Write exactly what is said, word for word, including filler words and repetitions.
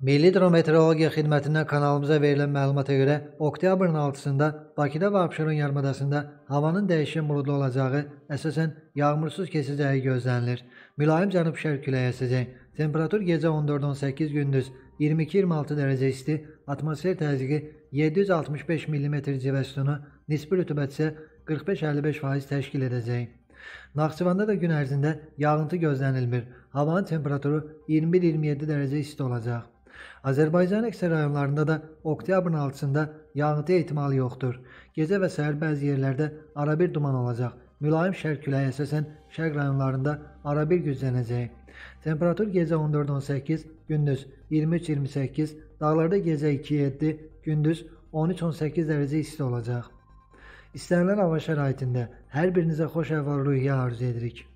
Milli Hidrometeorologiya Xidmətindən kanalımıza verilən məlumata görə, oktyabrın altısında Bakıda və Abşeron yarımadasında havanın dəyişkən buludlu olacağı, əsasən yağmursuz keçəcəyi gözlənilir. Mülayim cənub-şərq küləyi əsəcək. Temperatur gecə on dörd on səkkiz, gündüz iyirmi iki iyirmi altı dərəcə isti, atmosfer təzyiqi yeddi yüz altmış beş millimetr civə sütunu, nisbi rütubət isə qırx beş əlli beş faiz təşkil edəcək. Naxçıvanda da gün ərzində yağıntı gözlənilmir. Havanın temperaturu iyirmi bir iyirmi yeddi dərəcə isti olacaq. Azərbaycanın əksər rayonlarında da oktyabrın altısında yağıntı ehtimalı yoxdur. Gecə və səhər bəzi yerlərdə arabir duman olacaq. Mülayim şərq küləyi əsasən şərq rayonlarında arabir güclənəcək. Temperatur gecə on dörd on səkkiz, gündüz iyirmi üç iyirmi səkkiz, dağlarda gecə iki yeddi, gündüz on üç on səkkiz dərəcə isti olacaq. İstənilən hava şəraitində hər birinizə xoş əhval-ruhiyyə arzu edirik.